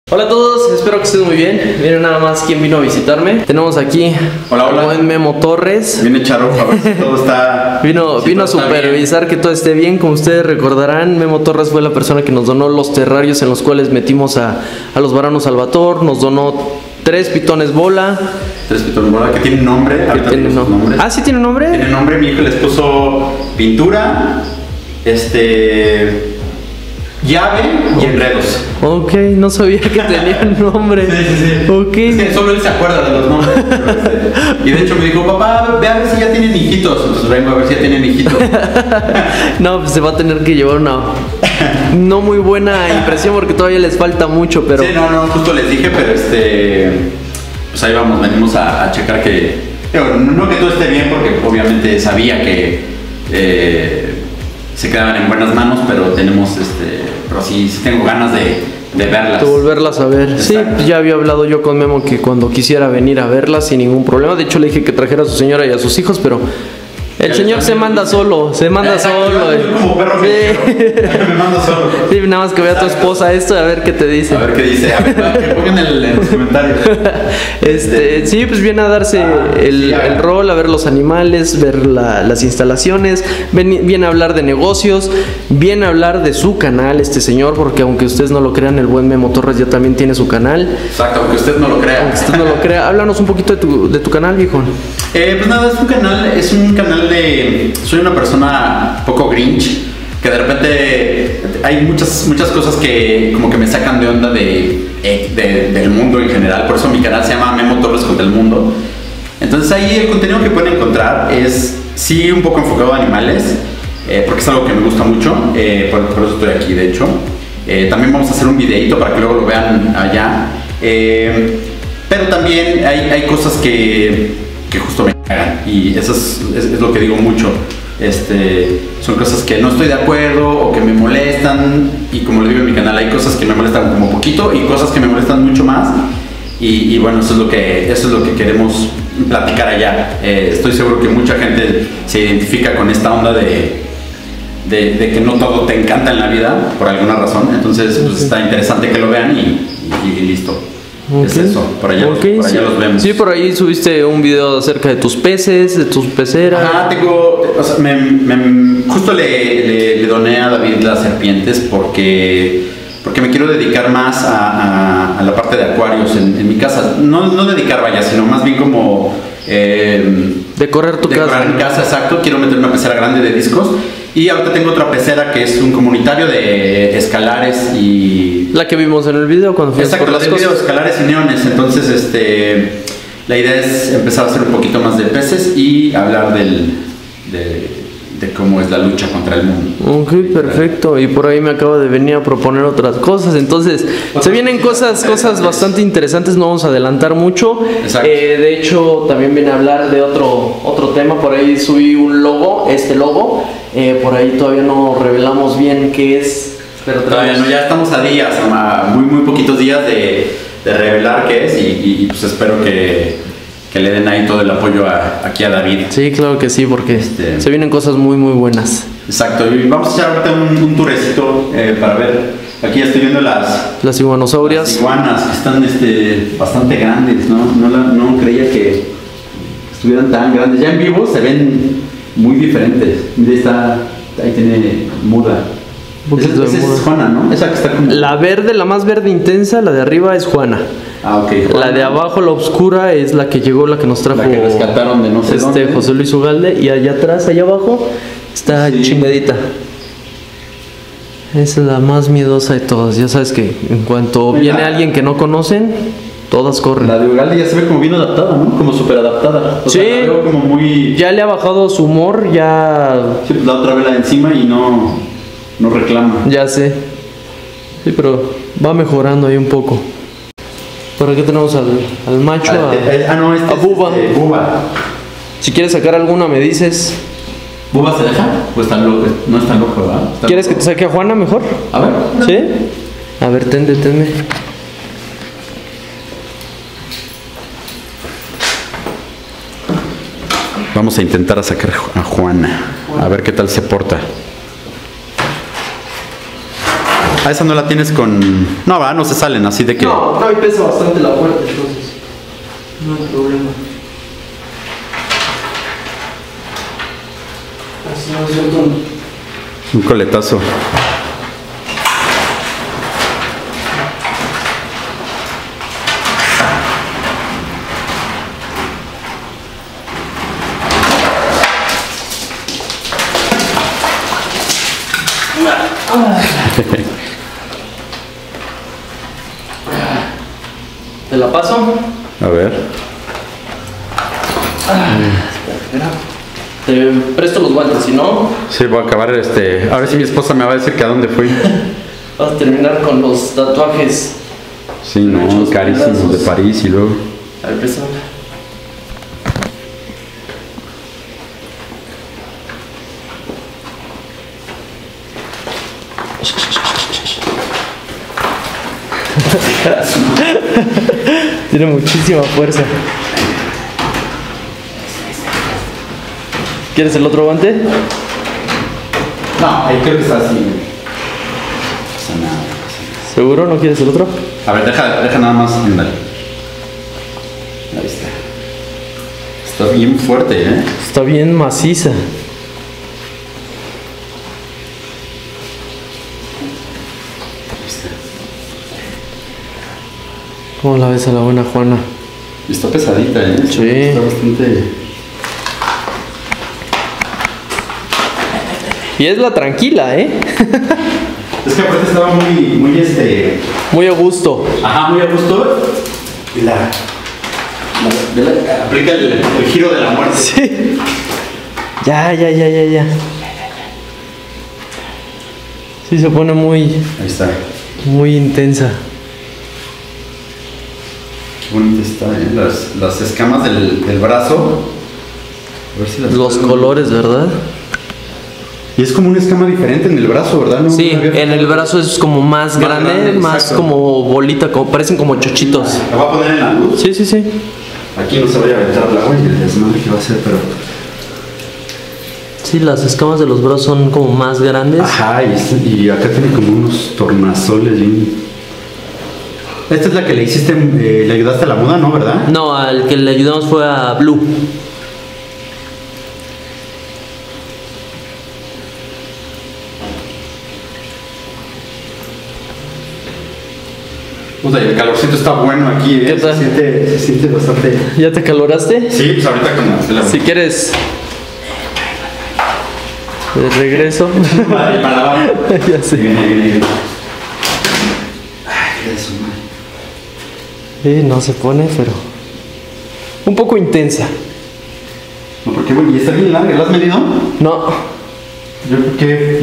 Hola a todos, espero que estén muy bien. Miren nada más quién vino a visitarme. Tenemos aquí hola. Buen Memo Torres. Viene Charo, a ver si todo está... Vino a supervisar que todo esté bien. Como ustedes recordarán, Memo Torres fue la persona que nos donó los terrarios en los cuales metimos a los varanos Salvatore. Nos donó 3 pitones bola. 3 pitones bola, que tienen nombre. Ah, ¿sí tiene nombre? Tiene nombre, mi hijo les puso pintura, llave y enredos. Ok, no sabía que tenían nombre. Sí. Ok. Es que solo él se acuerda de los nombres. Y de hecho me dijo, papá, ve a ver si ya tienen hijitos. Entonces vengo a ver si ya tienen hijitos. No, pues se va a tener que llevar una no muy buena impresión porque todavía les falta mucho, pero... Sí, no, justo les dije, pero pues ahí vamos, venimos a checar que... No que todo esté bien, porque obviamente sabía que se quedaban en buenas manos, pero tenemos pero sí tengo ganas de verlas. De volverlas a ver. Exacto. Sí, pues ya había hablado yo con Memo que cuando quisiera venir a verlas sin ningún problema. De hecho le dije que trajera a su señora y a sus hijos, pero el señor se manda solo, Exacto, yo como perro me mando solo. Sí, nada más que vea a tu esposa esto y a ver qué te dice. A ver qué dice, a ver, que pongan en los comentarios. Sí, pues viene a darse el rol, a ver los animales, ver las instalaciones, viene a hablar de negocios, viene a hablar de su canal, señor, porque aunque ustedes no lo crean, el buen Memo Torres ya también tiene su canal. Exacto, aunque usted no lo crea. Aunque usted no lo crea. Háblanos un poquito de tu canal, viejo. Pues nada, es un canal de... Soy una persona poco grinch, que de repente hay muchas cosas que como que me sacan de onda del mundo en general. Por eso mi canal se llama Memo Torres contra el Mundo. Entonces ahí el contenido que pueden encontrar es sí un poco enfocado a animales, porque es algo que me gusta mucho, por eso estoy aquí de hecho. También vamos a hacer un videito para que luego lo vean allá. Pero también hay cosas que justo me cagan, y eso es lo que digo mucho. Son cosas que no estoy de acuerdo o que me molestan, y como le digo en mi canal, hay cosas que me molestan como poquito y cosas que me molestan mucho más, y bueno, eso es lo que queremos platicar allá. Estoy seguro que mucha gente se identifica con esta onda de que no todo te encanta en la vida por alguna razón. Entonces pues está interesante que lo vean y listo. Okay. Es eso, por allá los vemos. Sí, por ahí subiste un video acerca de tus peces, de tus peceras. Ajá, justo le doné a David las serpientes porque me quiero dedicar más a la parte de acuarios en mi casa. No dedicar, vaya, sino más bien como... decorar tu casa. Decorar mi casa, exacto. Quiero meter una pecera grande de discos. Y ahorita tengo otra pecera que es un comunitario de escalares y... La que vimos en el video cuando fuimos por las cosas. Escalares y neones. Entonces, la idea es empezar a hacer un poquito más de peces y hablar de cómo es la lucha contra el mundo. Ok, perfecto. Y por ahí me acabo de venir a proponer otras cosas. Entonces, se vienen cosas bastante interesantes. No vamos a adelantar mucho. De hecho, también viene a hablar de otro tema. Por ahí subí un logo, logo. Por ahí todavía no revelamos bien qué es. Pero todavía no, ya estamos a días, a muy poquitos días de revelar qué es, y pues espero que le den ahí todo el apoyo aquí a David. Sí, claro que sí, porque se vienen cosas muy buenas. Exacto, y vamos a echar ahorita un tourecito para ver. Aquí ya estoy viendo las iguanosaurias. Las iguanas, que están bastante grandes, no creía que estuvieran tan grandes. Ya en vivo se ven muy diferentes. Mira, ahí tiene muda. Esa es Juana, ¿no? Esa que está como... La verde, la más verde intensa, la de arriba es Juana. Ah, ok. La de abajo, la oscura, es la que llegó, la que nos trajo. La que rescataron de no sé dónde. José Luis Ugalde. Y allá atrás, allá abajo, está chingadita. Esa es la más miedosa de todas. Ya sabes que en cuanto viene alguien que no conocen, todas corren. La de Ugalde ya se ve como bien adaptada, ¿no? Como súper adaptada. Sí. La veo como muy... Ya le ha bajado su humor, ya... Sí, pues la otra vez la de encima y no reclama. Ya sé. Sí, pero va mejorando ahí un poco. Por aquí tenemos al macho, a Buba. Buba. Si quieres sacar alguna, me dices. ¿Buba se deja? Pues está loco, no está loco, ¿verdad? ¿Quieres que te saque a Juana mejor? A ver. ¿Sí? A ver, tenme. Vamos a intentar sacar a Juana. A ver qué tal se porta. Ah, esa no la tienes con... No, ¿verdad? No se salen así de que... No, y pesa bastante la puerta, entonces no hay problema. Así no suelto Un coletazo. ¿Te la paso? A ver. Espera. Te presto los guantes, si no, Sí, voy a acabar A ver si mi esposa me va a decir que a dónde fui. vas a terminar con los tatuajes. Sí, no, Muchos carísimos pedazos. de París y luego... A ver, préstame. Tiene muchísima fuerza. ¿Quieres el otro guante? No, ahí creo que está así. No pasa nada. ¿Seguro no quieres el otro? A ver, deja nada más. Ándale. Ahí está. Está bien fuerte, ¿eh? Está bien maciza. ¿Cómo la ves a la buena Juana? Está pesadita, ¿eh? Sí. Está bastante... Y es la tranquila, ¿eh? Es que aparte estaba muy Muy a gusto. Ajá, muy a gusto. Y aplica el giro de la muerte. Sí. Ya. Sí, se pone Ahí está. muy intensa. Qué bonita está, ¿eh? Las escamas del brazo. A ver si las Los puedo- colores, ¿verdad? Y es como una escama diferente en el brazo, ¿verdad? No, Sí, no había- en el brazo es como más Más grande, grande, más exacto. como bolita, como, parecen como chochitos. La voy a poner en la luz. Sí. Aquí no se vaya a aventar el agua y el desmadre que va a hacer, pero... Sí, las escamas de los brazos son como más grandes. Ajá, y acá tiene como unos tornasoles bien... Esta es la que le hiciste, le ayudaste a la muda, ¿no? ¿Verdad? No, al que le ayudamos fue a Blue. O sea, el calorcito está bueno aquí, ¿eh? ¿Qué tal? Se siente bastante... ¿Ya te caloraste? Sí, pues ahorita como... Si quieres... De regreso. Para lavar. Ya sé. Viene. Ay, eso, madre. Sí, no se pone, pero... Un poco intensa. No, porque bueno, y está bien larga, ¿la has medido? No, Yo creo que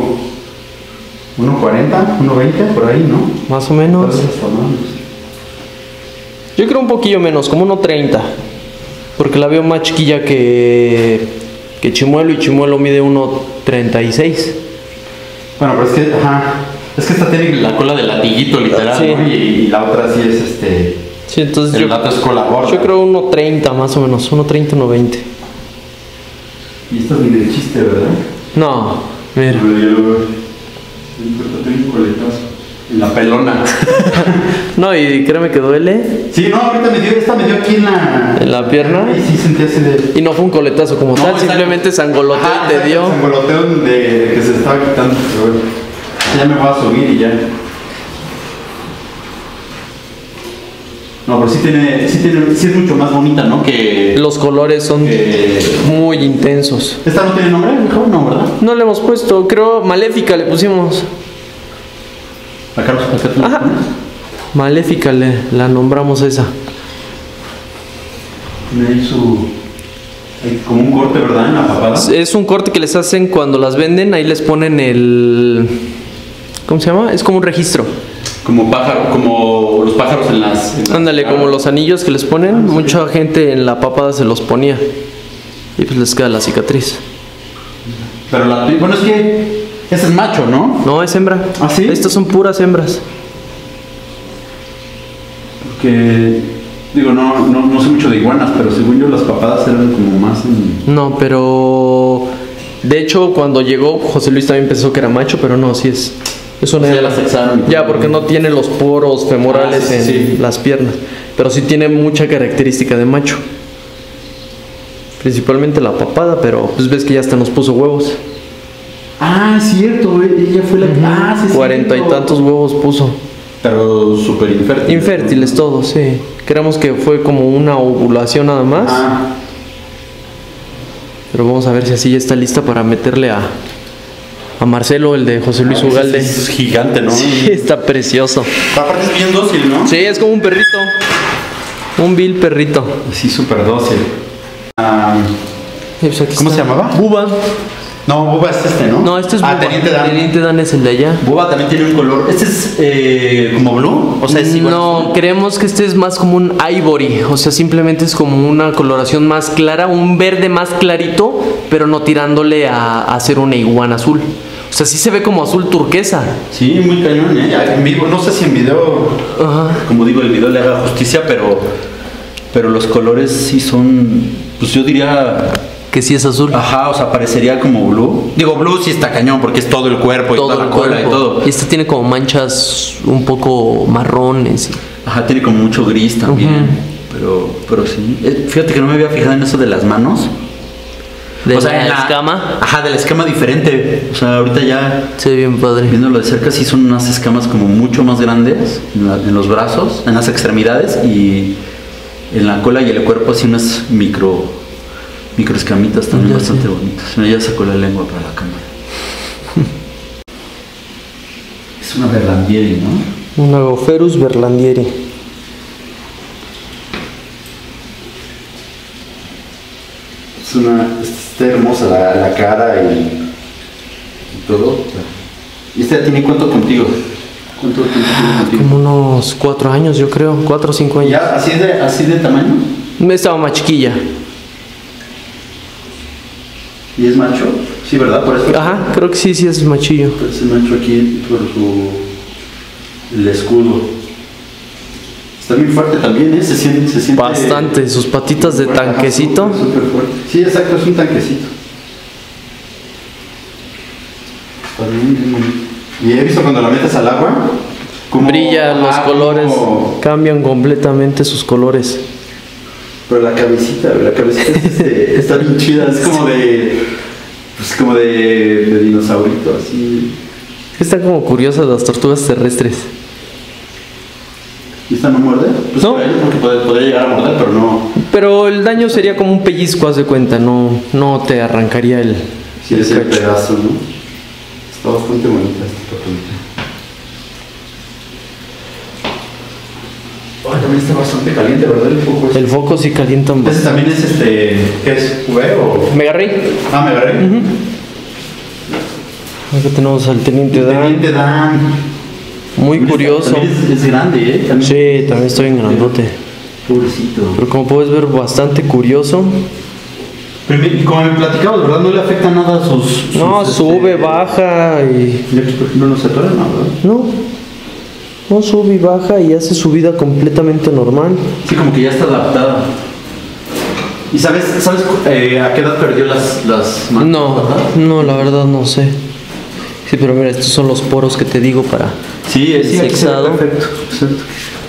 1.40, 1.20, por ahí, ¿no? más o Tal menos. vez hasta más. Yo creo un poquillo menos, como 1.30. Porque la veo más chiquilla que Chimuelo, y Chimuelo mide 1.36. Bueno, pero es que, ajá, es que esta tiene la cola de latiguito, literal, Sí. ¿no? Y la otra sí es Sí, entonces el gato es cola gorda. yo creo 1.30 más o menos, 1.30, 1.20. Y esto es ni de chiste, ¿verdad? No, mira. Pero yo lo veo. Tiene un coletazo. En la pelona. No, y créeme que duele Sí, no, ahorita esta me dio aquí en la pierna. Y sí sentí así de... Y no fue un coletazo como tal, exacto. simplemente se angoloteó Ajá, y te exacto, dio. el sangoloteo de que se estaba quitando. Pero bueno, ya me voy a subir y ya. No, pero sí es mucho más bonita, ¿no? Que... Los colores son muy intensos. ¿Esta no tiene nombre, mejor? No, ¿verdad? No le hemos puesto, creo Maléfica le pusimos. Acá tú Ajá. Maléfica la nombramos esa. Tiene ahí hay como un corte, ¿verdad? En la papada. Es un corte que les hacen cuando las venden, ahí les ponen el... ¿Cómo se llama? Es como un registro. Como los pájaros en las... Ándale, como los anillos que les ponen, mucha gente en la papada se los ponía. Y pues les queda la cicatriz. Pero bueno, es que ese es macho, ¿no? No, es hembra. ¿Ah, sí? Estas son puras hembras. Porque, digo, no sé mucho de iguanas, pero según yo las papadas eran como más en... No, pero... De hecho, cuando llegó, José Luis también pensó que era macho, pero no, sí es Es una O sea, hembra. la sexaron y Ya, todo. porque no tiene los poros femorales Ah, sí, en sí. las piernas. Pero sí tiene mucha característica de macho. Principalmente la papada, pero pues ves que ya hasta nos puso huevos. Ah, es cierto, ella fue la que... Ah, sí, 40 y cierto. tantos huevos puso. Pero súper infértil. Infértiles todos, sí. Creemos que fue como una ovulación nada más. Ah, Pero vamos a ver si así ya está lista para meterle a Marcelo, el de José Luis Ugalde. es gigante, ¿no? Sí, está precioso. Aparte es bien dócil, ¿no? Sí, es como un perrito. Un vil perrito. Sí, súper dócil. Ah, Y pues aquí ¿Cómo está. se llamaba? Buba. no, Bubba es este, ¿no? No, este es Ah, Buba. Teniente Dan. Teniente Dan es el de allá. Bubba también tiene un color. Este es como blue. O sea, es igual. No, creemos que este es más como un ivory, o sea, simplemente es como una coloración más clara, un verde más clarito, pero no tirándole a ser una iguana azul. O sea, sí se ve como azul turquesa. Sí, muy cañón, ¿eh? En vivo, no sé si en video, Ajá. como digo, el video le haga justicia, pero los colores sí son, pues yo diría, Que sí es azul. ajá, o sea, parecería como blue. Digo, blue sí está cañón porque es todo el cuerpo y Todo toda el la cola cuerpo. y todo. Y este tiene como manchas un poco marrones. Ajá, tiene como mucho gris también. Pero sí. Fíjate que no me había fijado en eso de las manos. De O sea, en la escama. Ajá, de la escama diferente. O sea, ahorita ya Se ve bien padre. viéndolo de cerca, sí son unas escamas como mucho más grandes en los brazos, en las extremidades y en la cola y el cuerpo, así unas micro escamitas también Ya bastante sé. bonitas. Mira, ya sacó la lengua para la cámara. Es una Berlandieri, ¿no? Un Agopherus berlandieri. Está hermosa la cara y todo. ¿Y esta tiene cuánto contigo? ¿Cuánto tiempo tiene contigo? Como unos 4 años, yo creo. 4 o 5 años. ¿Ya así de tamaño? Estaba más chiquilla. ¿Y es macho? Sí, ¿verdad? Por eso. Ajá, creo que sí es machillo. Es macho aquí por el escudo. Está bien fuerte también, ¿eh? Se siente Bastante, sus patitas de fuerte, ajá, tanquecito. súper fuerte. Sí, exacto, es un tanquecito. Está bien bonito. Y he visto cuando la metes al agua, como Brillan los ajá, colores, como- cambian completamente sus colores. Pero la cabecita está bien chida, es como de dinosaurito, así. Están como curiosas las tortugas terrestres. ¿Y esta no muerde? Pues No. porque podría llegar a morder, pero no. Pero el daño sería como un pellizco, haz de cuenta, no te arrancaría el Sí, es el cacho. pedazo, ¿no? Está bastante bonita esta tortuguita. Ay, también está bastante caliente, ¿verdad? El foco El foco sí calienta Ese bastante. también es ¿qué es? ¿V o...? ¿Me agarré? Ah, me agarré. Acá tenemos al teniente Dan. Teniente Dan. Muy curioso. También es grande, ¿eh? Sí, también estoy en grandote. Pobrecito. Pero como puedes ver, bastante curioso. Pero como me platicabas, ¿verdad? No le afecta nada a sus... No, sube, baja y... Y aquí, por ejemplo, no se atora nada, ¿verdad? No sube y baja y hace su vida completamente normal. Sí, como que ya está adaptada. ¿Y sabes a qué edad perdió las manos? No, ¿verdad? no, la verdad no sé. Sí, pero mira, estos son los poros que te digo para... Sí, aquí se ve Sexado. perfecto. Exacto.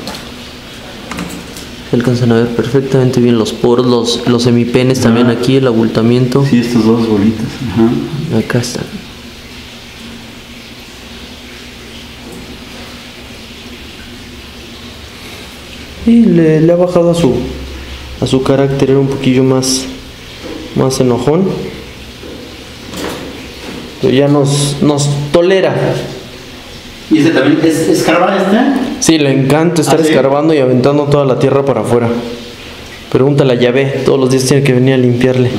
Se alcanzan a ver perfectamente bien los poros, los semipenes también aquí, el abultamiento. Sí, estas dos bolitas. Ajá. Acá están. Y le ha bajado a su carácter, era un poquillo más enojón. Pero ya nos tolera. ¿Y ese también es escarba este? Sí, le encanta estar ¿Ah, sí? escarbando y aventando toda la tierra para afuera. Pregúntale a Yahvé, todos los días tiene que venir a limpiarle.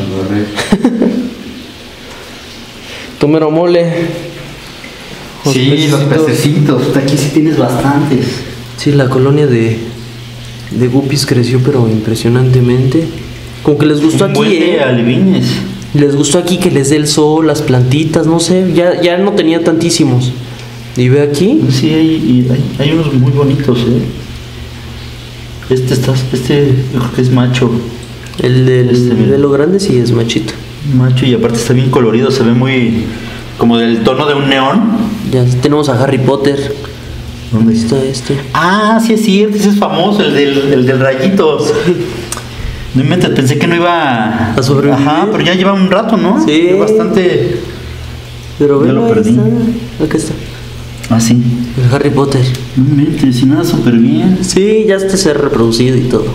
Tomero mole. Sí, los pececitos. Aquí sí tienes bastantes. Sí, la colonia de guppies creció pero impresionantemente. Como que les gustó Un aquí, buen de alevines. Les gustó aquí que les dé el sol, las plantitas, no sé, ya no tenía tantísimos. Y ve aquí, Sí, hay unos muy bonitos, ¿eh? Este yo creo que es macho. el Este, mira. de lo grande sí es machito. Macho y aparte está bien colorido, se ve muy como del tono de un neón Ya tenemos a Harry Potter. ¿Dónde Está este. Ah, sí es cierto, ese es famoso, el del rayito. No inventes, pensé que no iba a sobrevivir. Ajá, pero ya lleva un rato, ¿no? Sí. Lleva bastante. Pero ya bueno, lo perdí. Acá está. Ah, sí. El Harry Potter. No inventes, si nada, súper bien. Sí, ya está se ha reproducido y todo.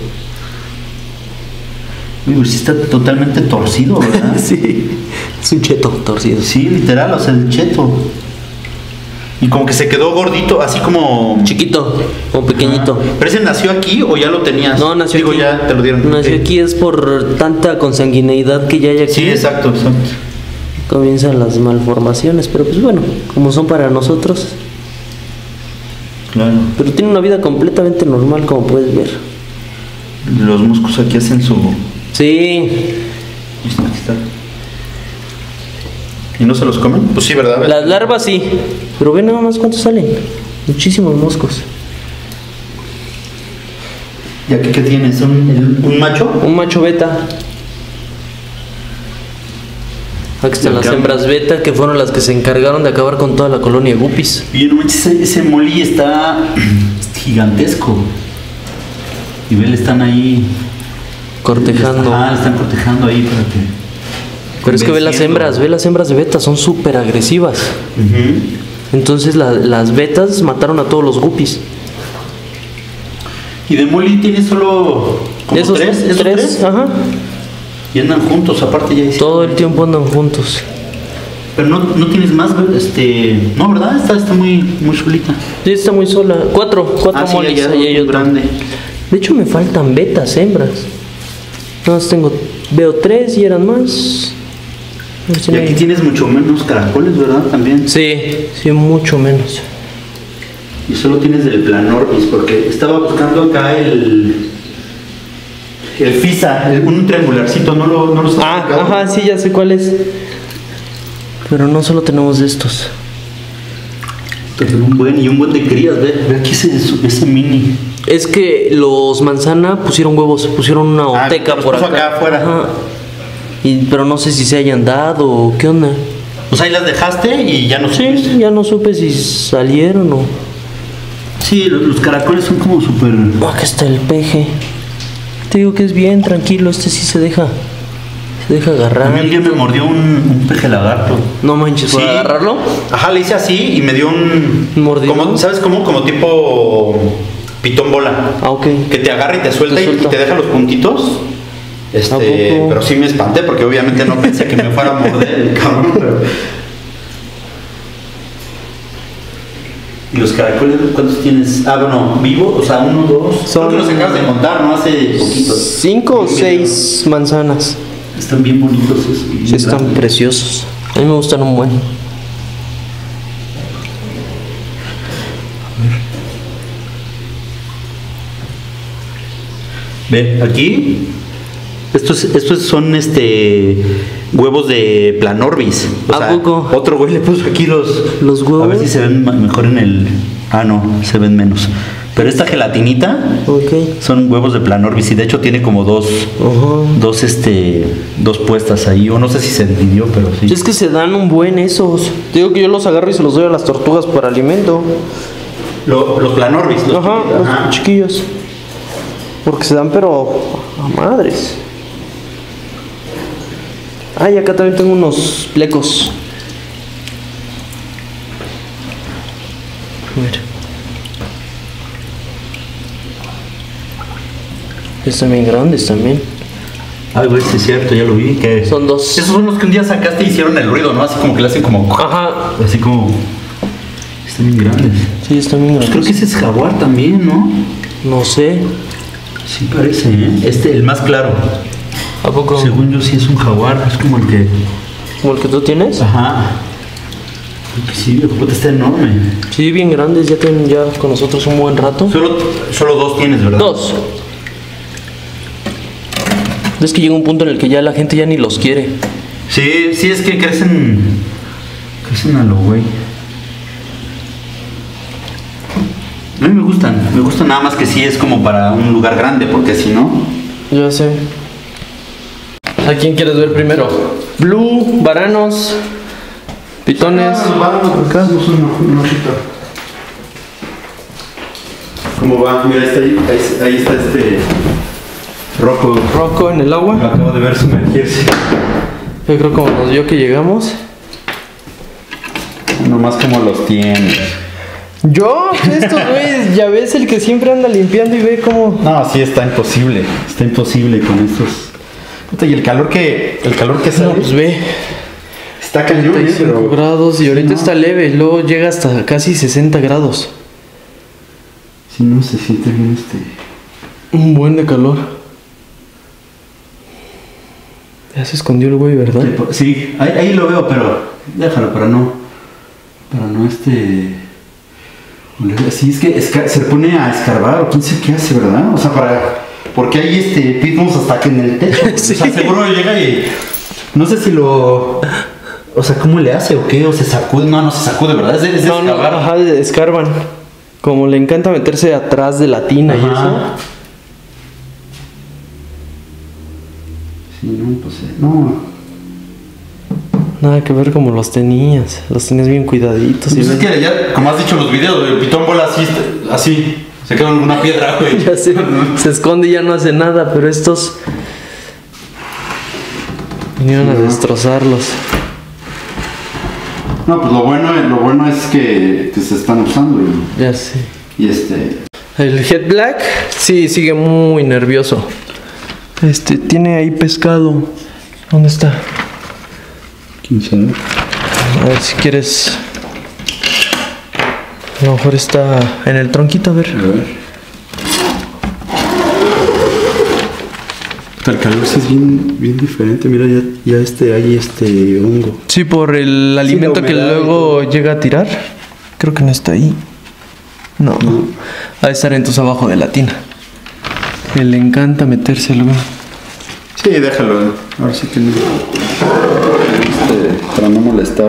Uy, pues sí está totalmente torcido, ¿verdad? Sí. Es un cheto torcido. Sí, literal, o sea, el cheto. Y como que se quedó gordito, así como... Chiquito, como pequeñito. ¿Pero ese nació aquí o ya lo tenías? No, nació Digo, aquí. ya te lo dieron. Nació Ok. aquí es por tanta consanguineidad que ya hay aquí. Sí, exacto, exacto. Comienzan las malformaciones, pero pues bueno, como son para nosotros. Claro. Pero tiene una vida completamente normal, como puedes ver. Los moscos aquí hacen su... Sí. Aquí está. ¿Y no se los comen? Pues sí, ¿verdad? Las larvas sí. Pero ve nada más cuántos salen. Muchísimos moscos. ¿Y aquí qué tienes? ¿Un macho? Un macho beta. Aquí están las hembras beta, que fueron las que se encargaron de acabar con toda la colonia de guppies. Y no manches, ese molly está gigantesco. Y ve, le están ahí Cortejando. Ah, están cortejando ahí para que... Pero es que ve las hembras de beta, son súper agresivas. Entonces las betas mataron a todos los guppies. Y de molly tiene solo como Esos tres, ajá. Y andan juntos, aparte ya hicieron. Todo el tiempo andan juntos. Pero no tienes más, no, ¿verdad? Está muy solita. Sí, está muy sola. Cuatro sí, molis allá ahí hay otro. grande. De hecho me faltan betas, hembras. Nada más veo 3 y eran más. A ver si Y no aquí hay- tienes mucho menos caracoles, ¿verdad? También. Sí, mucho menos. Y solo tienes del Planorbis, porque estaba buscando acá el FISA, un triangularcito, no lo estaba buscando. Ajá, sí, ya sé cuál es. Pero no solo tenemos de estos. Pero un buen de crías, ve aquí ese mini. Es que los manzana pusieron huevos, pusieron una oteca los por puso acá. acá afuera. Ajá. Pero no sé si se hayan dado o qué onda. Pues ahí las dejaste y ya no supiste. Sí, ya no supe si salieron o... Sí, los caracoles son como súper... Acá está el peje. Te digo que es bien tranquilo, este sí se deja agarrar. A mí un día me mordió un peje lagarto. No manches, ¿por Sí. agarrarlo? Ajá, le hice así y me dio un... ¿Mordidón? como, ¿sabes cómo? Como tipo pitón bola. Ah, ok. Que te agarra y te suelta, Te y suelta. te deja los puntitos. ¿A poco? Pero sí me espanté porque obviamente no pensé que me fuera a morder el cabrón. Pero... ¿Y los caracoles cuántos tienes? Ah, bueno, vivo, o sea, 1, 2. Son- Creo que los acabas de contar, ¿no? Hace poquito. 5 o 6 manzanas. Están bien bonitos esos. Sí, están preciosos. A mí me gustan un buen. Ve, aquí. Estos son huevos de Planorbis. O ¿A sea, poco? Otro güey le puso aquí los huevos. A ver si se ven mejor en el. Ah, no, se ven menos. Pero esta gelatinita Ok. son huevos de Planorbis y de hecho tiene como dos puestas ahí. O no sé si se dividió, pero sí. Es que se dan un buen esos. Te digo que yo los agarro y se los doy a las tortugas para alimento. Los Planorbis. Ajá, Ajá. los chiquillos. Porque se dan pero a madres. Ah, y acá también tengo unos plecos. A ver. Están bien grandes también. Ay, güey, sí es cierto, ya lo vi. Que Son 2. esos son los que un día sacaste y hicieron el ruido, ¿no? Así como que le hacen como. Ajá. Así como. Están bien grandes. Sí, están bien Pues grandes. creo que ese es jaguar también, ¿no? No sé. Sí parece, ¿eh? El más claro. ¿A poco? Según yo sí es un jaguar, es como el que... ¿Como el que tú tienes? Ajá. Creo que sí, el puto está enorme. Sí, bien grandes. Ya tienen ya con nosotros un buen rato. Solo 2 tienes, ¿verdad? 2. Es que llega un punto en el que ya la gente ya ni los quiere. Sí, es que crecen a lo güey. A mí me gustan nada más que sí es como para un lugar grande, porque si no... Ya sé. ¿A quién quieres ver primero? Blue, varanos. Pitones. Acá. ¿Cómo va? Mira, ahí está Rocco en el agua. Lo acabo de ver sumergirse. Yo creo como nos dio que llegamos. Nomás como los tienes. Yo, estos güeyes, ya ves el que siempre anda limpiando y ve cómo. No, sí, está imposible. Está imposible con estos. Puta, y el calor que sale. No, pues ve. Está cañón, 35 grados y ahorita está leve. Luego llega hasta casi 60 grados. Sí, no se siente bien Un buen de calor. Ya se escondió el güey, ¿verdad? Sí, ahí lo veo, pero déjalo, para no sí, es que se pone a escarbar o quién sabe qué hace, ¿verdad? O sea, porque hay pitbulls hasta que en el techo. Sí. O sea, seguro llega y no sé si lo, o sea, ¿cómo le hace o qué? O se sacude. No se sacude, ¿verdad? Es de escarbar. Ajá, escarban. Como le encanta meterse atrás de la tina. Ajá. Y eso. Sí, no, pues no. Nada que ver como los tenías bien cuidaditos. Pues es que ya, como has dicho en los videos, el pitón bola así, se queda en una piedra, güey. Ya sé, se esconde y ya no hace nada, pero estos vinieron a destrozarlos. No, pues lo bueno es que se están usando. Ya sé. Y el Jet Black, sí, sigue muy nervioso. Tiene ahí pescado. ¿Dónde está? ¿Quién sabe? A ver si quieres. A lo mejor está en el tronquito, a ver. El calor es bien diferente. Mira, ya hay hongo. Sí, por el alimento que luego llega a tirar. Creo que no está ahí. No. Ha de estar entonces abajo de la tina. Le encanta metérselo. Sí, déjalo. Ahora sí que no. Para no molestar.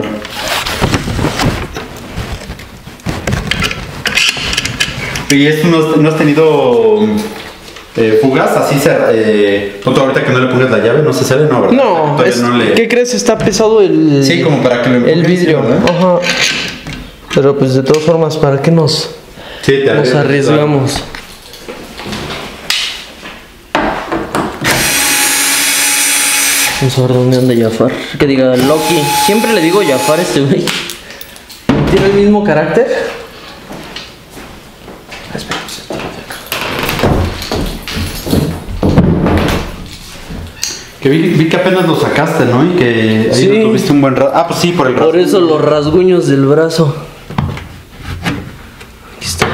¿Y esto no has tenido fugas? Así punto ahorita que no le pongas la llave, no se sale, ¿no? ¿Verdad? No, ¿qué crees? Está pesado Sí, como para que lo empujes, el vidrio. ¿verdad? Ajá. Pero pues de todas formas, ¿para qué nos arriesgamos? Vamos a ver dónde anda Jafar. Que diga Loki. Siempre le digo Jafar a este güey. ¿Tiene el mismo carácter? Espera, que vi que apenas lo sacaste, ¿no? Y que ahí lo tuviste un buen rato. Ah, pues sí, por el rasguño. Por eso los rasguños del brazo. Aquí está.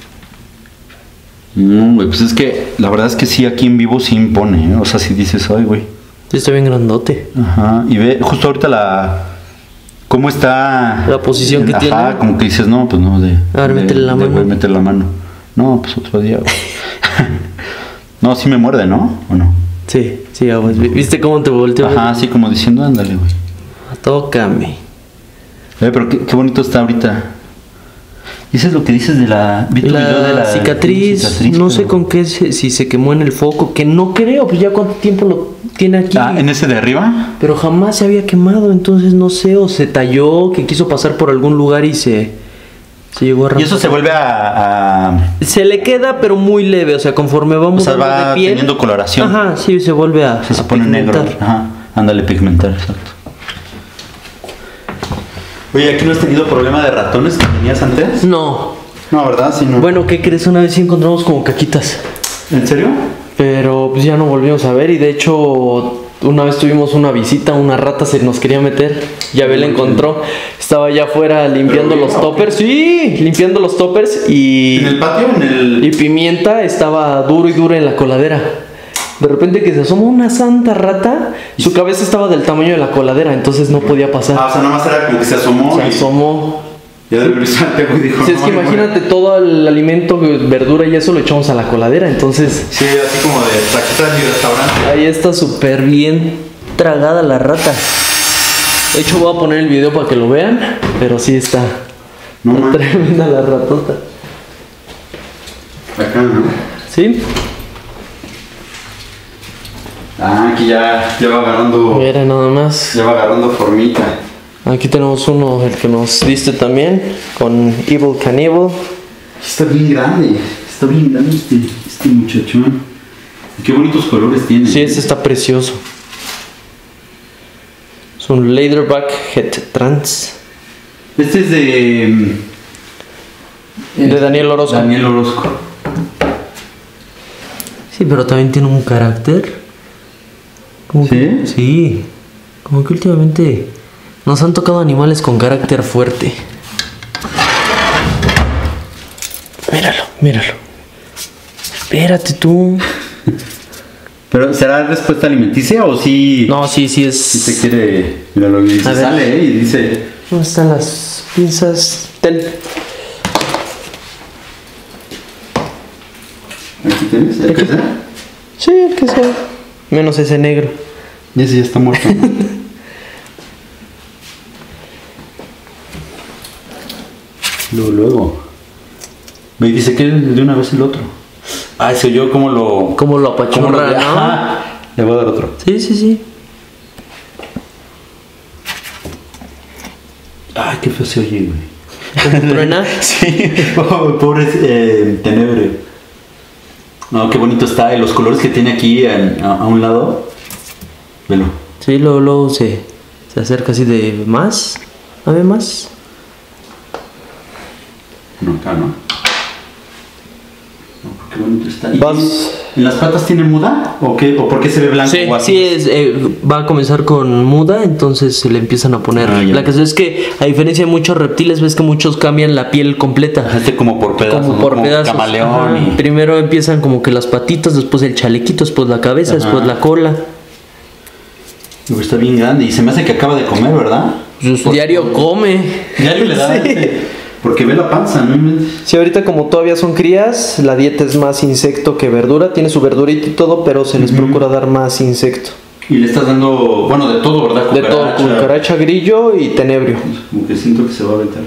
Güey, pues es que la verdad es que sí, aquí en vivo sí impone, ¿eh? O sea, si dices, ay, güey. Sí, está bien grandote. Ajá, y ve justo ahorita cómo está la posición que tiene. Ajá, como que dices, no, pues no, a ver, métele la mano. Meter la mano. No, pues otro día, güey. No, sí me muerde, ¿no? ¿O no? Sí, aguas. ¿Viste cómo te volteó? Ajá, así como diciendo, ándale, güey. Tócame. Pero qué bonito está ahorita. ¿Y eso es lo que dices de vi tu video de la cicatriz? No sé con qué, si se quemó en el foco, que no creo, pues ya cuánto tiempo lo tiene aquí. Ah, ¿en ese de arriba? Pero jamás se había quemado, entonces no sé, o se talló, que quiso pasar por algún lugar y se llegó a y eso se vuelve se le queda, pero muy leve, o sea, conforme vamos a va de piel, teniendo coloración. Ajá, sí, se vuelve se pone negro. Ajá, ándale, pigmentar, exacto. Oye, ¿aquí no has tenido problema de ratones que tenías antes? No. No, ¿verdad? Sí, no. Bueno, ¿qué crees? Una vez sí encontramos como caquitas. ¿En serio? Pero pues ya no volvimos a ver y de hecho una vez tuvimos una visita, una rata se nos quería meter, ya la encontró, estaba allá afuera limpiando los toppers, sí, limpiando los toppers y... ¿En el patio? Y Pimienta estaba duro y duro en la coladera. De repente que se asomó una santa rata, su cabeza estaba del tamaño de la coladera, entonces no podía pasar. Ah, o sea, nada más era como que se asomó. Se asomó. Ya del brisante, güey, dijo. Sí, es que imagínate todo el alimento, verdura y eso lo echamos a la coladera, entonces... Sí, así como de taquita en mi restaurante. Ahí está súper bien tragada la rata. De hecho voy a poner el video para que lo vean, pero sí está tremenda la ratota. Acá, ¿no? ¿Sí? Ah, aquí ya va agarrando... Mira nada más. Ya va agarrando formita. Aquí tenemos uno, el que nos diste también, con Evil Cannibal. Está bien grande este muchachón. Qué bonitos colores tiene. Sí, este está precioso. Es un Leatherback Head Trans. Este es de Daniel Orozco. Daniel Orozco. Sí, pero también tiene un carácter. ¿Sí? Sí. Como que últimamente nos han tocado animales con carácter fuerte. Míralo. Espérate tú. ¿Pero será respuesta alimenticia o sí? No, sí es. Si te quiere. Mira lo que dice. A ver. Sale, y dice. ¿Dónde están las pinzas? Ten. Aquí tienes, ¿el que sea? Sí, el que sea. Menos ese negro. Y ese ya está muerto. Luego. Me dice que de una vez el otro. Ah, ese yo como lo. Como lo apachurra, ¿no? Ajá. Le voy a dar otro. Sí. Ay, qué feo se oye, güey. ¿Truena? Sí, pobre Tenebre. No, qué bonito está. Y los colores que tiene aquí a un lado. Velo. Sí, luego se acerca así de más. A ver, más. No, acá no. No, qué bonito está. ¿Y Vas. ¿En las patas tiene muda? ¿O qué? ¿O por qué se ve blanco? Sí, o así? va a comenzar con muda, entonces se le empiezan a poner. Ah, ya. La cosa es que, a diferencia de muchos reptiles, ves que muchos cambian la piel completa. Este como por pedazos, Como ¿no? por pedazos. Camaleón. Ajá. Y... Primero empiezan como que las patitas, después el chalequito, después la cabeza, Ajá. después la cola. Uy, está bien grande y se me hace que acaba de comer, ¿verdad? Pues, diario come. Diario le da. Sí. Porque ve la panza, ¿no? Sí, ahorita como todavía son crías, la dieta es más insecto que verdura. Tiene su verdurita y todo, pero se les procura dar más insecto. Y le estás dando, bueno, de todo, ¿verdad? De todo, cucaracha, grillo y tenebrio. Como que siento que se va a aventar.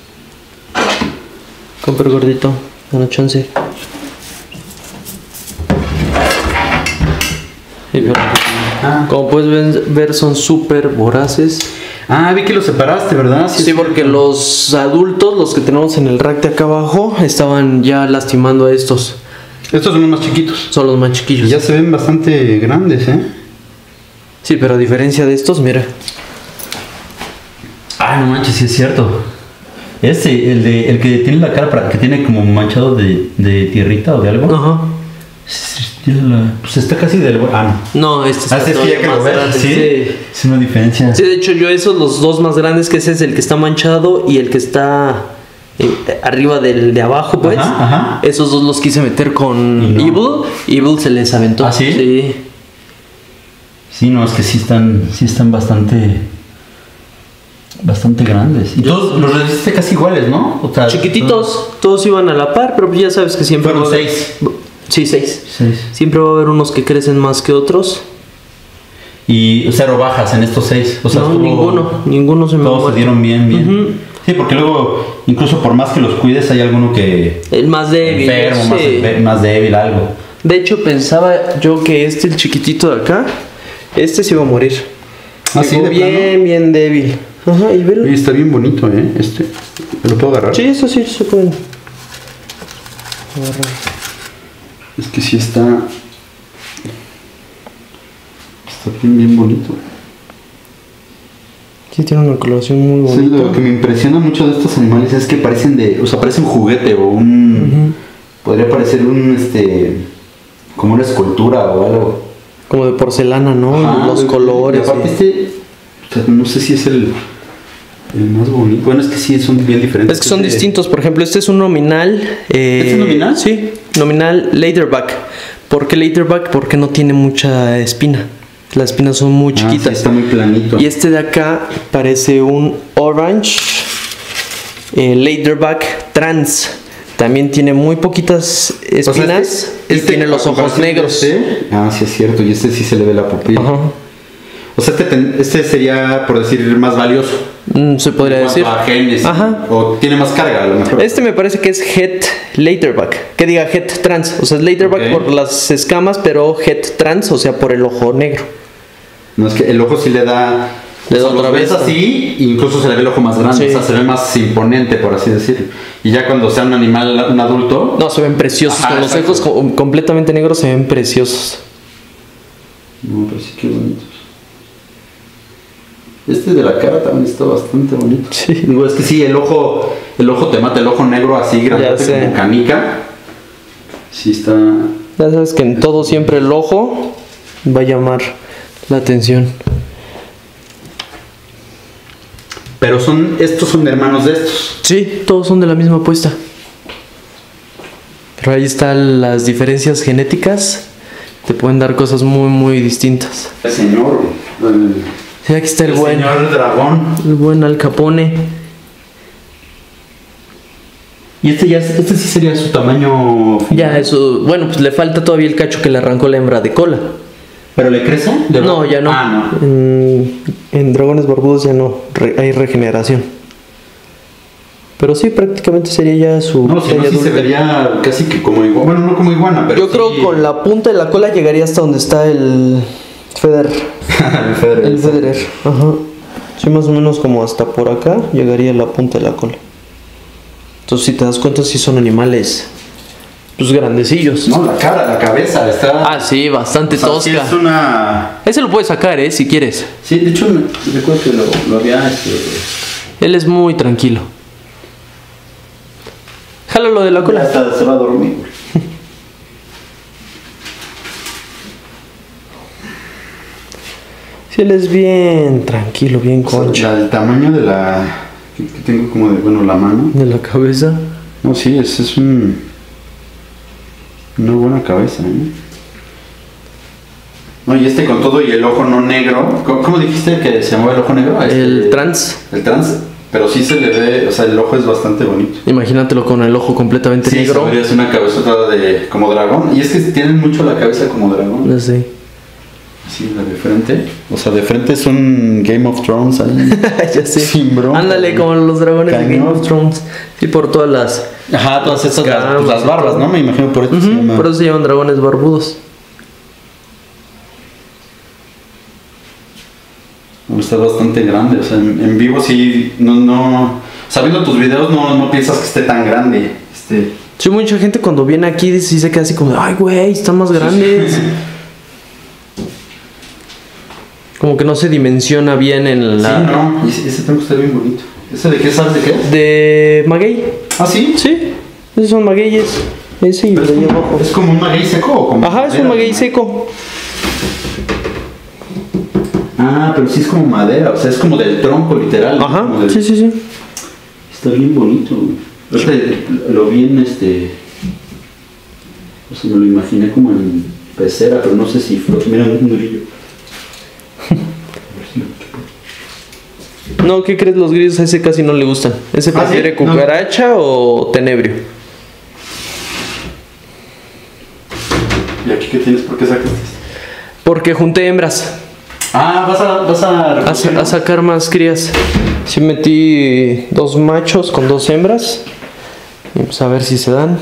Compre gordito, danos chance. Sí, pero, como puedes ver, son súper voraces. Ah, vi que lo separaste, ¿verdad? Sí, porque los adultos, los que tenemos en el rack de acá abajo, estaban ya lastimando a estos. Estos son los más chiquitos. Son los más chiquillos. Y ya se ven bastante grandes, ¿eh? Sí, pero a diferencia de estos, mira. Ah, no manches, sí es cierto. El que tiene la cara, que tiene como manchado de tierrita o de algo. Ajá. Pues está casi del... Ah, no. No, este está Es que todavía ya que más lo ves, grande, ¿sí? sí. Es una diferencia. Sí, de hecho yo los dos más grandes, que ese es el que está manchado y el que está arriba del de abajo, pues. Ajá. Esos dos los quise meter con Y no. Evil se les aventó. ¿Ah, sí? Sí. Sí, no, es que sí están bastante grandes. Y todos los resiste casi iguales, ¿no? O sea, Chiquititos, todos iban a la par, pero ya sabes que siempre Fueron va a haber- 6. Sí, 6. 6. Siempre va a haber unos que crecen más que otros. Y 0 bajas en estos 6. O sea, No, ninguno se me todos muerto. se dieron bien. Ujú. Sí, porque luego, incluso por más que los cuides, hay alguno que El más débil. enfermo, sí. más débil, algo. De hecho, pensaba yo que el chiquitito de acá, se iba a morir. ¿Ah, sí, Llegó de plano? bien débil. Ajá, y velo. Oye, está bien bonito, ¿eh? ¿Me lo puedo agarrar? Sí, eso sí se pueden. Es que sí está bien bonito. Sí, tiene una coloración muy Sí, bonita. lo que me impresiona mucho de estos animales es que parecen parece un juguete o un... Podría parecer como una escultura o algo. Como de porcelana, ¿no? Ajá, Los colores. Y aparte o sea, no sé si es el más bonito. Bueno, es que sí, son bien diferentes. Es que son distintos. Por ejemplo, este es un nominal. ¿Este es nominal? Sí, nominal Leatherback. ¿Por qué Leatherback? Porque no tiene mucha espina. Las espinas son muy chiquitas. Sí, está muy planito. Y este de acá parece un Orange Leatherback Trans. También tiene muy poquitas espinas y tiene los ojos negros. Ah, sí es cierto. Y sí se le ve la pupila. Ajá. O sea, este sería, por decir, más valioso. Se podría decir. A genes, Ajá. O tiene más carga, a lo mejor. Este me parece que es Het Leatherback. Que diga Het Trans. O sea, es Leatherback Ok. por las escamas, pero Het Trans, o sea, por el ojo negro. No, es que el ojo sí le da de O sea, otra los ves vez. así, incluso se le ve el ojo más grande, Sí. o sea, se ve más imponente, por así decirlo. Y ya cuando sea un animal, un adulto, No, se ven preciosos. Ajá, con los exacto. ojos completamente negros se ven preciosos. no, pero sí que bonitos. Este de la cara también está bastante bonito. Sí. Digo, es que sí, el ojo te mata, el ojo negro así grande sé. como canica. Sí está. Ya sabes que en todo siempre el ojo va a llamar la atención. Pero estos son hermanos de estos. Sí, todos son de la misma apuesta. Pero ahí están las diferencias genéticas. Te pueden dar cosas muy, muy distintas. El señor. Sí, aquí está el El buen, señor dragón. el buen Al Capone. Y este sí sería su tamaño. Ya, eso, bueno, pues le falta todavía el cacho que le arrancó la hembra de cola. ¿Pero le crece? ¿De No, verdad? ya no. Ah, no. En dragones barbudos ya no, hay regeneración. Pero sí, prácticamente sería ya su No, si no, talla sí se adulta. vería casi que como iguana. Bueno, no como iguana, pero. Yo sí. creo que con la punta de la cola llegaría hasta donde está el Federer. El Federer. El Federer, ajá. Sí, más o menos como hasta por acá llegaría la punta de la cola. Entonces, si te das cuenta, sí son animales, pues grandecillos. No, la cara, la cabeza está. Ah, sí, bastante o sea, sí tosca. es una. Ese lo puedes sacar, si quieres. Sí, de hecho, recuerdo que lo había. Él es muy tranquilo. Jálalo de la cola. Hasta se va a dormir. Sí, él es bien tranquilo, bien concha. El tamaño de la. Que tengo como de. Bueno, la mano. De la cabeza. No, sí, es un. Una buena cabeza, ¿eh? No, y este con todo y el ojo no negro. ¿Cómo dijiste que se llamaba el ojo negro? El trans. El trans. Pero sí se le ve, o sea, el ojo es bastante bonito. Imagínatelo con el ojo completamente Sí, negro. se vería una cabezota de como dragón. Y es que tienen mucho la cabeza como dragón. No sé. Sí, la de frente. O sea, de frente es un Game of Thrones ahí. Ya sé. Sin broma. Ándale, como los dragones de Cañón. Game of Thrones. Sí, por todas las. Ajá, todas estas, Escamas las y barbas, todo. ¿no? Me imagino por esto se Ujú, llama. por eso se llaman dragones barbudos. Está bastante grande, o sea, en vivo sí, no, sabiendo tus videos no piensas que esté tan grande. Sí, mucha gente cuando viene aquí sí se queda así como, ay, güey, están más grandes. Como que no se dimensiona bien en la. Sí, no, y ese tronco está bien bonito. ¿Ese de qué sabes de qué es? De maguey. Ah, sí. Sí, esos son magueyes. Ese y el Pero de ahí abajo. es como un maguey seco o como. Ajá, es un madera, maguey ¿no? seco. Ah, pero sí es como madera, o sea, es como del tronco literal. Ajá, como del- sí, sí, sí. Está bien bonito. Lo vi en o sea, me lo imaginé como en pecera, pero no sé si flota. Mira, un grillo. No, ¿qué crees? Los grillos a ese casi no le gustan. Ese ¿Ah, prefiere sí? cucaracha o tenebrio. ¿Y aquí qué tienes? ¿Por qué sacaste? Porque junté hembras Ah, vas a a sacar más crías. Sí metí 2 machos con 2 hembras. Y pues a ver si se dan.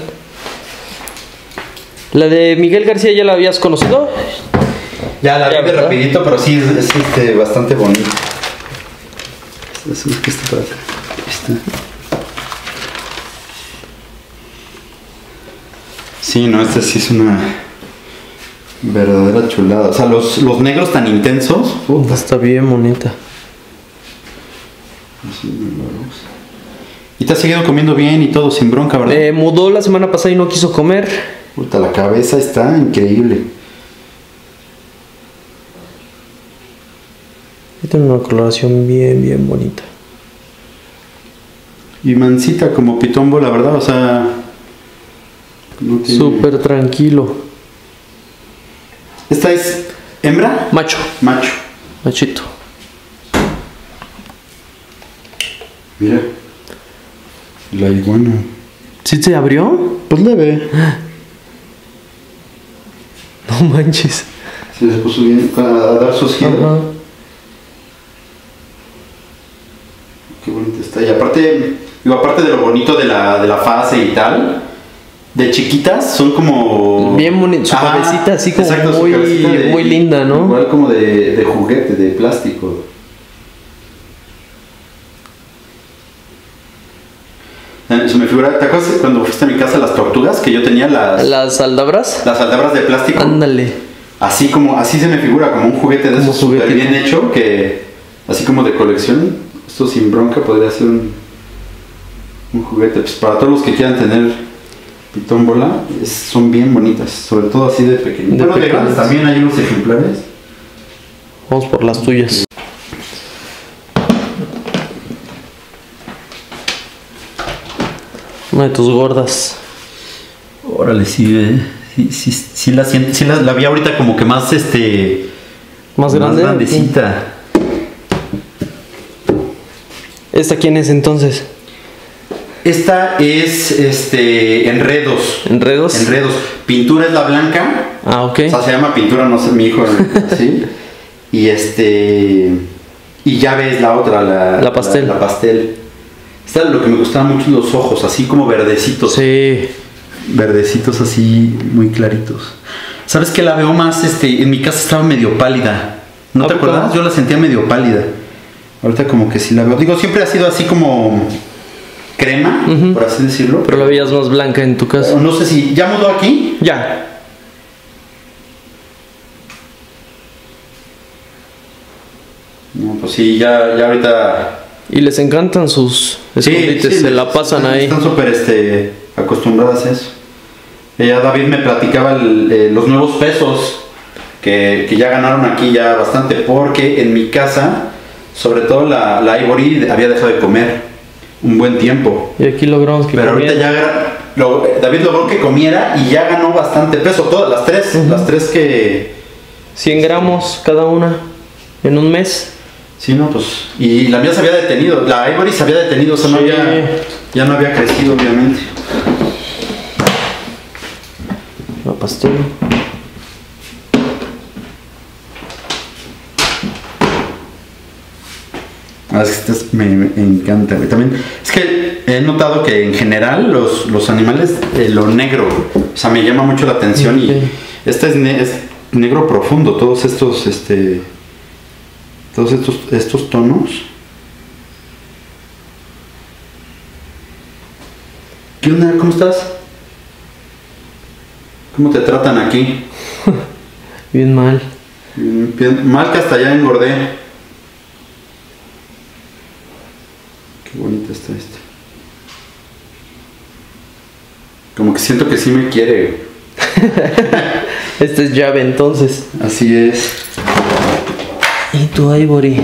La de Miguel García ya la habías conocido. Ya la Ya, vi de ¿verdad? rapidito, pero sí es bastante bonito. Es que está para acá. Sí, no, este sí es una verdadera chulada. O sea, los negros tan intensos. Está bien bonita. Y te has seguido comiendo bien y todo sin bronca, ¿verdad? Mudó la semana pasada y no quiso comer. Puta, la cabeza está increíble. Tiene una coloración bien, bien bonita. Y mansita como pitombo, la verdad, o sea. No tiene- Súper tranquilo. ¿Esta es hembra? Macho, Macho. machito. Mira. La iguana. ¿Sí se abrió? Pues leve. No manches. Se puso bien a dar sus giros. Ajá. Qué bonito está. Y aparte, digo, aparte de lo bonito de la fase y tal, de chiquitas son como. Bien bonito, su Ajá, cabecita así como exacto, su muy, cabecita muy linda, ¿no? Igual como de juguete, de plástico. se me figura, ¿te acuerdas cuando fuiste a mi casa las tortugas? Que yo tenía ¿Las aldabras? las aldabras de plástico. Ándale. Así se me figura, como un juguete de esos súper bien hecho, que así como de colección. Esto sin bronca podría ser un juguete. Pues para todos los que quieran tener pitón bola, son bien bonitas, sobre todo así de pequeños. Bueno, de grandes también hay unos ejemplares. Vamos por las tuyas. Una de tus gordas. Órale, sí, sí la siento, sí la vi ahorita como que más más grande. Más grandecita. ¿Esta quién es entonces? Esta es enredos. ¿Enredos? Enredos. Pintura es la blanca. Ah, ok. O sea, se llama pintura, no sé, mi hijo así. Y y ya ves la otra, la pastel. La pastel. Esta es lo que me gustaba mucho, los ojos, así como verdecitos. Sí. Verdecitos así, muy claritos. ¿Sabes qué? La veo más, en mi casa estaba medio pálida. ¿No te acuerdas? Yo la sentía medio pálida. Ahorita como que sí la veo. Digo, siempre ha sido así como crema, por así decirlo. Pero la veías más blanca en tu casa. No sé si... ¿Ya mudó aquí? Ya. No, pues sí, ya ahorita... Y les encantan sus escondites, sí, se la pasan ahí. Están súper acostumbradas a eso. David me platicaba los nuevos pesos que ya ganaron aquí ya bastante, porque en mi casa, sobre todo la Ivory, había dejado de comer un buen tiempo. Y aquí logramos que Pero comiera. Ahorita ya David logró que comiera y ya ganó bastante peso, todas las tres que... 100 gramos cada una en un mes. Sí, no, pues... Y la mía se había detenido, la Ivory se había detenido, o sea, sí. ya no había crecido, obviamente. La pastel. Es que me encanta, güey. También es que he notado que en general los animales, lo negro, o sea, me llama mucho la atención. Okay. Y este es negro profundo, todos estos tonos. ¿Qué onda? ¿Cómo estás? ¿Cómo te tratan aquí? Bien mal. Bien mal, que hasta ya engordé. Qué bonita está esta. Como que siento que sí me quiere. Este es llave entonces. Así es. ¿Y tu Ivory?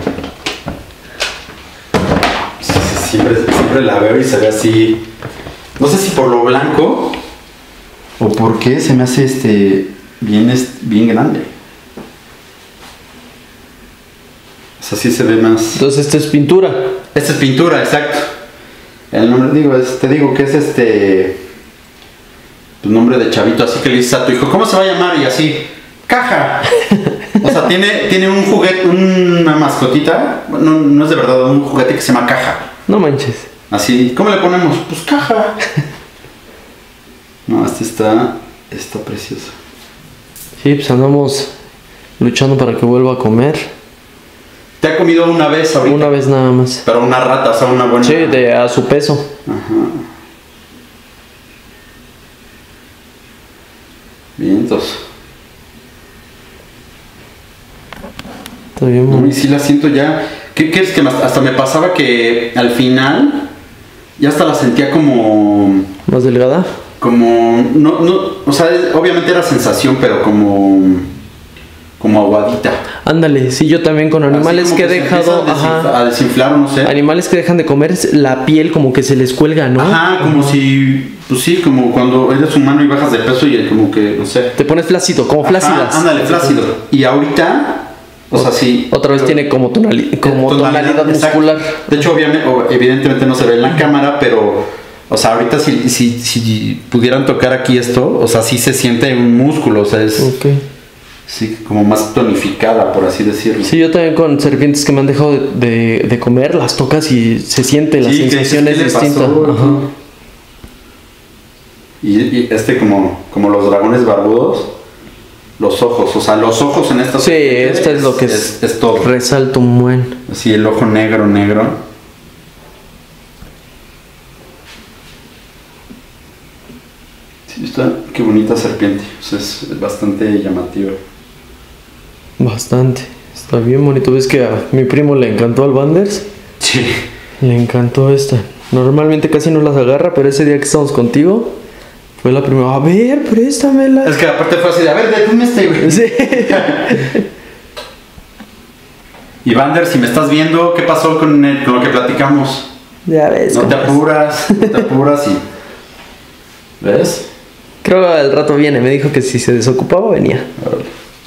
Siempre la veo y se ve así. No sé si por lo blanco o por qué se me hace bien grande. O sea, sí se ve más. Entonces esta es pintura. Esta es pintura, exacto. El nombre, te digo que es tu nombre de chavito, así que le dices a tu hijo, ¿cómo se va a llamar? Y así, caja. O sea, tiene un juguete, una mascotita, no es de verdad, un juguete que se llama caja. No manches. Así, ¿cómo le ponemos? Pues caja. No, está precioso. Sí, pues andamos luchando para que vuelva a comer. ¿Te ha comido una vez ahorita? Una vez nada más. Pero una rata, o sea, una buena... Sí, a su peso. Ajá. Bien, entonces. Está bien, no, y sí la siento ya. ¿Qué quieres que hasta me pasaba que al final ya hasta la sentía como... ¿Más delgada? Como... No, o sea, obviamente era sensación, pero como aguadita. Ándale, sí, yo también con animales que he dejado a desinflar o no sé. Animales que dejan de comer, la piel como que se les cuelga, ¿no? Ajá, como si, pues sí, como cuando eres humano y bajas de peso y como que, no sé. Te pones flácido, como flácidas. Ándale, flácido. Y ahorita, o sea, sí. Otra vez tiene como tonalidad muscular. De hecho, evidentemente no se ve en la cámara, pero, o sea, ahorita si pudieran tocar aquí esto, o sea, sí se siente un músculo, o sea, es... Okay. Sí, como más tonificada, por así decirlo. Sí, yo también con serpientes que me han dejado de comer, las tocas y se siente, la sensación es distinta. Ajá. Y como los dragones barbudos, los ojos, o sea, los ojos en esta... Sí, esta es lo que es todo. Resalta un buen. Así, el ojo negro. Sí, está, qué bonita serpiente. O sea, es bastante llamativa. Bastante. Está bien bonito. ¿Ves que a mi primo le encantó al Banders? Sí. Le encantó esta. Normalmente casi no las agarra, pero ese día que estamos contigo fue la primera. A ver, préstamela. Es que aparte fue así de, a ver, detúme este, güey. Sí. Y Vander, si me estás viendo, ¿qué pasó con lo que platicamos? Ya ves. No te cómo es. apuras y... ¿Ves? Creo que al rato viene. Me dijo que si se desocupaba venía. Órale.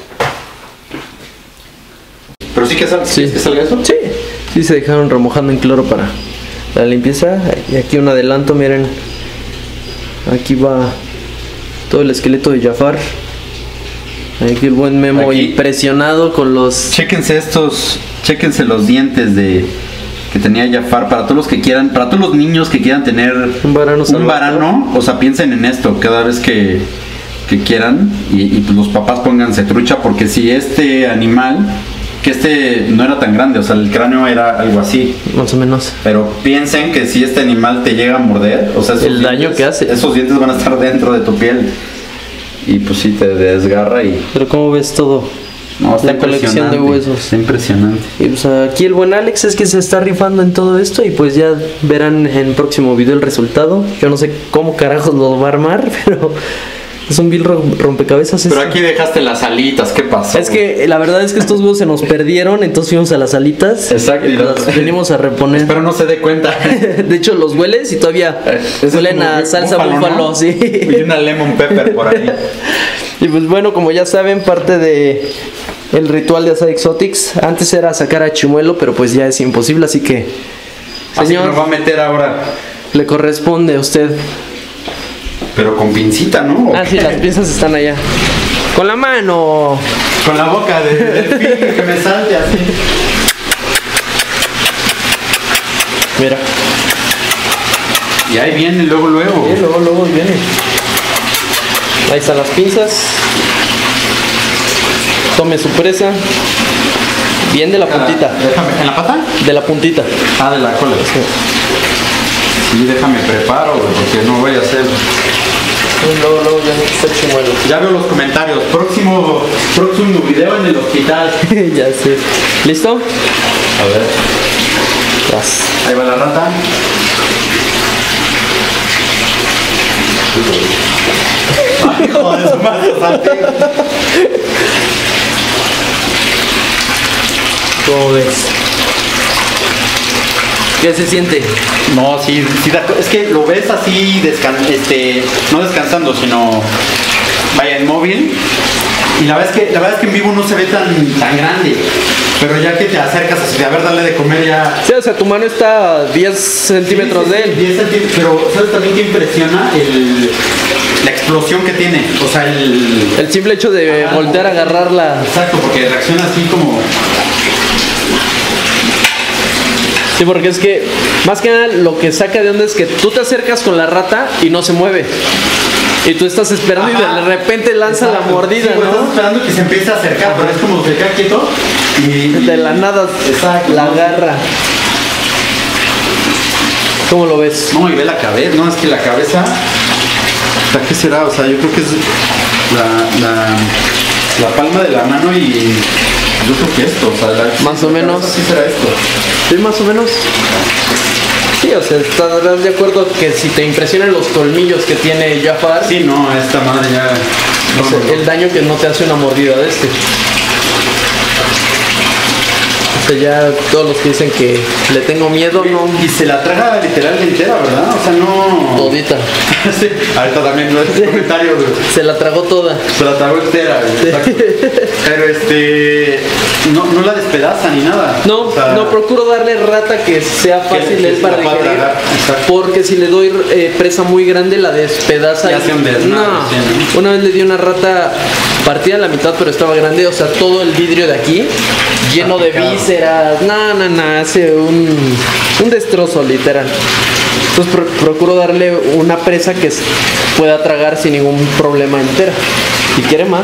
¿Pero sí que salga, Sí. que salga eso? Sí. Sí, se dejaron remojando en cloro para la limpieza. Y aquí un adelanto, miren. Aquí va todo el esqueleto de Jafar. Aquí el buen Memo Aquí. impresionado con los... Chéquense los dientes que tenía Jafar. Para todos los que quieran, para todos los niños que quieran tener Un varano un salvaje. varano, o sea, piensen en esto cada vez que quieran y pues los papás pónganse trucha, porque si este animal, que este no era tan grande, o sea, el cráneo era algo así, Más o menos. pero piensen que si este animal te llega a morder, o sea, esos El daño que hace. esos dientes van a estar dentro de tu piel y pues sí te desgarra y Pero ¿cómo ves todo? no, está La colección de impresionante, huesos. está impresionante. Y pues aquí el buen Alex es que se está rifando en todo esto. Y pues ya verán en el próximo video el resultado. Yo no sé cómo carajos lo va a armar, pero es un vil rompecabezas. Pero aquí dejaste las alitas, ¿qué pasó? Es que la verdad es que estos huevos se nos perdieron, entonces fuimos a las alitas. Exacto. Y las venimos a reponer. Espero no se dé cuenta. De hecho, los hueles y todavía Es huelen como a salsa búfalo, búfalo, ¿no? sí. Y una lemon pepper por ahí. Y pues bueno, como ya saben, parte de el ritual de Asada Exotics antes era sacar a Chimuelo, pero pues ya es imposible, así que Así que señor, nos va a meter ahora. le corresponde a usted. Pero con pincita, ¿no? Ah, sí, las piezas están allá. Con la mano. Con la boca de delfín que me salte así. Mira. Y ahí viene luego. Luego viene. Ahí están las pinzas. Tome su presa. Bien de la puntita. Déjame, ¿en la pata? De la puntita. Ah, de la cola. Sí, déjame preparo, güey, porque no voy a hacer. Luego ya no está Chimuelo. Ya veo los comentarios. Próximo video en el hospital. Ya sé. ¿Listo? A ver. Vas. Ahí va la rata. Ay, hijo de su madre, salte. ¿Cómo ves? ¿Qué se siente? No, sí, es que lo ves así, no descansando, sino vaya inmóvil. Y la verdad es que en vivo no se ve tan grande. Pero ya que te acercas así, a ver, darle de comer ya. Sí, o sea, tu mano está a 10 centímetros Sí, de él. 10 centímetros, pero ¿sabes también que impresiona? La explosión que tiene. O sea, El simple hecho de voltear a agarrarla. Exacto, porque reacciona así como. Sí, porque es que más que nada lo que saca de onda es que tú te acercas con la rata y no se mueve. Y tú estás esperando y de repente lanza la mordida, sí, pues, estás ¿no? esperando que se empiece a acercar, pero es como se queda quieto y De la nada Exacto, la ¿no? agarra. ¿Cómo lo ves? No, y ve la cabeza, no, es que la cabeza. O sea, ¿qué será? O sea, yo creo que es la palma de la mano y yo creo que esto, o sea, Más o menos. Sí será esto. Sí, más o menos. Sí, o sea, ¿estás de acuerdo que si te impresionan los colmillos que tiene Jafar? Sí, no, esta madre ya. O sea, el daño que no te hace una mordida de este. O sea, ya todos los que dicen que le tengo miedo, no. Y se la traga literalmente entera, ¿verdad? O sea, no. Todita. Sí, ahorita también no es comentario, güey. Se la tragó toda. Se la tragó entera, güey. Exacto. Pero no la despedaza ni nada. No, O sea, no procuro darle rata que sea fácil que él se para la pueda digerir. tragar, exacto. Porque si le doy presa muy grande la despedaza. Y hace un desmadre, No, sí, ¿no? una vez le di una rata partida a la mitad, pero estaba grande, o sea, todo el vidrio de aquí lleno de Salpicado. vísceras. No, hace un destrozo literal. Entonces procuro darle una presa que pueda tragar sin ningún problema entera. Si quiere más.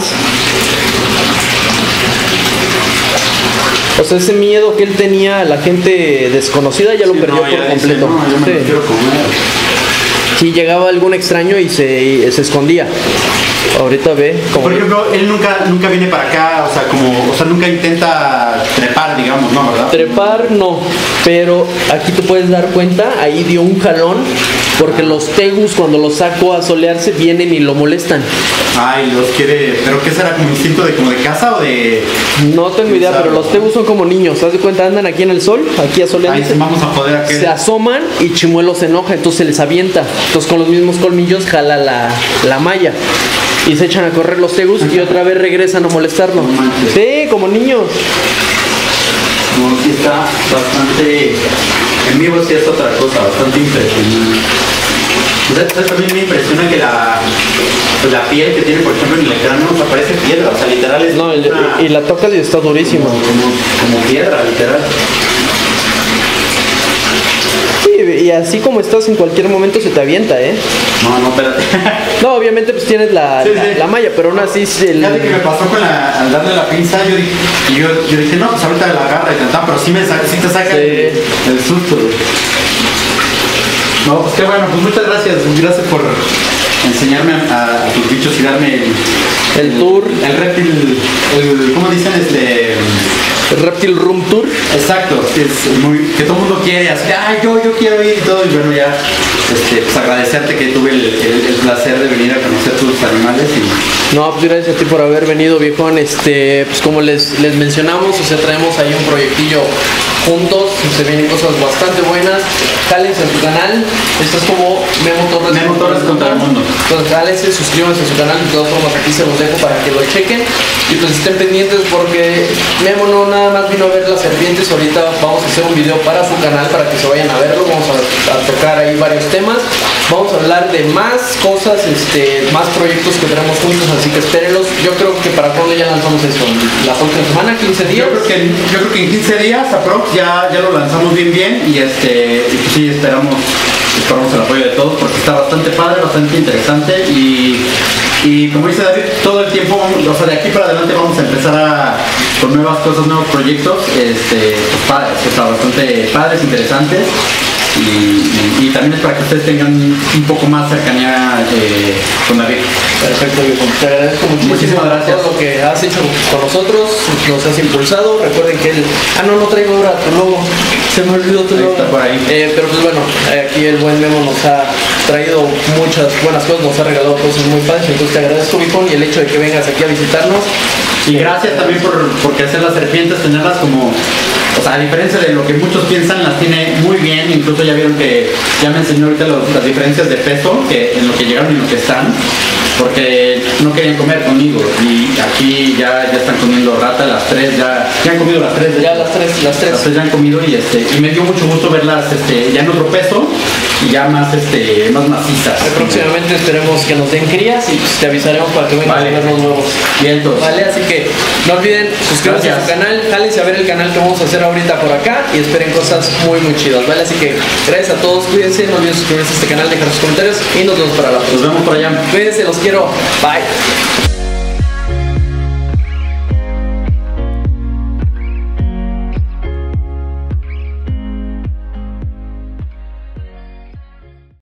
O sea, ese miedo que él tenía a la gente desconocida ya lo sí, perdió no, ya por dice, completo. no, yo me Sí. lo quiero comer. Sí, llegaba algún extraño y se escondía. Ahorita ve como... Por ejemplo, él nunca viene para acá, o sea, nunca intenta trepar, digamos, ¿no? ¿Verdad? Trepar no, pero aquí te puedes dar cuenta, ahí dio un jalón, porque los tegus cuando los saco a solearse vienen y lo molestan. Ay, los quiere... ¿Pero qué será? ¿Como instinto de casa o de...? No tengo idea, pero los tegus son como niños, ¿te das cuenta? Andan aquí en el sol, aquí a solearse. Ahí vamos a poder aquel... Se asoman y Chimuelo se enoja, entonces se les avienta. Entonces con los mismos colmillos jala la malla. Y se echan a correr los tegus y otra vez regresan a molestarlo. No manches. Sí, como niños. No, sí está bastante... En vivo sí es otra cosa, bastante impresionante. ¿Sabes? También me impresiona que la piel que tiene, por ejemplo, en el cráneo, o sea, parece piedra, o sea, literal es... No, y la tocas y está durísima. Como piedra, literal. Sí, y así como estás en cualquier momento se te avienta, ¿eh? No, espérate. No, obviamente pues tienes la malla, pero aún así... Fíjate que me pasó al darle la pinza, yo dije, no, pues ahorita la agarra y tal, pero sí te saca el susto, güey. No, pues qué bueno, pues muchas gracias por enseñarme a tus bichos y darme el tour. El reptil, ¿cómo dicen? El Reptil Room Tour. Exacto, es muy, que todo el mundo quiere, así, ay, yo quiero ir y todo, y bueno, ya, pues agradecerte que tuve el placer de venir a conocer tus animales y... No, pues gracias a ti por haber venido, viejón. Pues como les mencionamos, o sea, traemos ahí un proyectillo juntos, se vienen cosas bastante buenas. Jálense a su canal, esto es como Memo Torres contra el mundo. Entonces jálense, suscríbanse a su canal, de todas formas aquí se los dejo para que lo chequen y pues estén pendientes porque Memo no nada más vino a ver las serpientes. Ahorita vamos a hacer un video para su canal para que se vayan a verlo, vamos a tocar ahí varios temas, vamos a hablar de más cosas, más proyectos que tenemos juntos, así que espérenlos. Yo creo que para cuando ya lanzamos eso, la próxima semana, 15 días. Yo creo que en 15 días aprox ya lo lanzamos bien y pues sí, esperamos el apoyo de todos porque está bastante padre, bastante interesante y como dice David, todo el tiempo, o sea, de aquí para adelante vamos a empezar con nuevas cosas, nuevos proyectos, pues padres, o sea, bastante padres, interesantes. Y también es para que ustedes tengan un poco más cercanía con David. Perfecto, viejo. Te agradezco muchísimas gracias por lo que has hecho con nosotros, nos has impulsado. Recuerden que no traigo ahora tu logo, se me olvidó tu logo. Está por ahí. Pero pues bueno, aquí el buen Memo nos ha traído muchas buenas cosas, nos ha regalado cosas muy padres. Entonces te agradezco, viejón, y el hecho de que vengas aquí a visitarnos. Y gracias también por crecer las serpientes, tenerlas como... O sea, a diferencia de lo que muchos piensan, las tiene muy bien. Incluso ya vieron que ya me enseñó ahorita las diferencias de peso en lo que llegaron y en lo que están. Porque no querían comer conmigo. Y aquí ya están comiendo rata, las tres ya han comido las tres. Ya las tres ya han comido y me dio mucho gusto verlas ya en otro peso y ya más macizas. Próximamente esperemos que nos den crías y pues te avisaremos para que vengan a ver los nuevos. Bien, entonces. Vale, así que no olviden suscribirse a su canal, jálense a ver el canal que vamos a hacer ahorita por acá y esperen cosas muy chidas, ¿vale? Así que gracias a todos, cuídense, no olviden suscribirse a este canal, dejar sus comentarios y nos vemos para la próxima. Nos vemos por allá. Cuídense, los quiero, bye.